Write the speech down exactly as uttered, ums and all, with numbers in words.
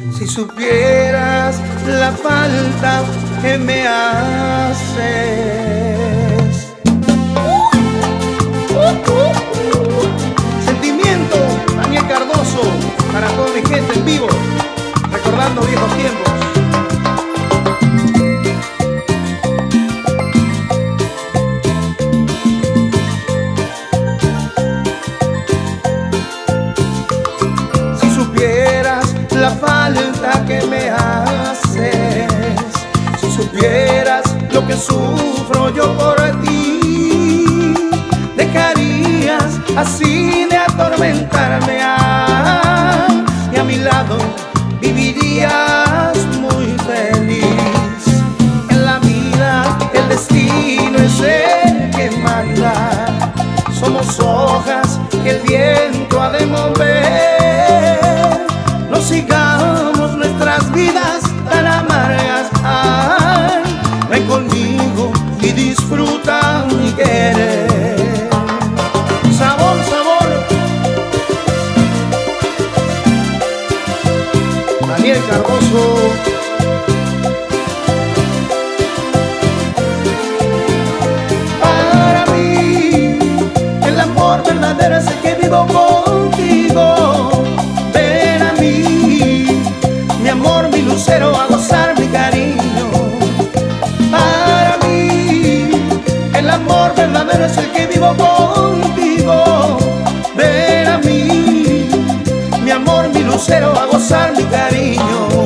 Si supieras la falta que me haces. Sentimiento, Daniel Cardoso, para toda mi gente en vivo, recordando viejos tiempos. Si supieras la falta que me haces, si supieras lo que sufro yo por ti, dejarías así de atormentarme, ay, y a mi lado vivirías muy feliz. En la vida el destino es el que manda, somos hojas que el viento ha de mover. No sigamos nuestras vidas tan amargas, ay, ven conmigo y disfruta mi querer. Sabor, sabor, Daniel Cardoso. Para mí el amor verdadero es el que vivo contigo. Ven a mí, mi amor, mi lucero, a gozar mi cariño. Para mí el amor verdadero es el que vivo contigo. Ven a mí, mi amor, mi lucero, a gozar mi cariño.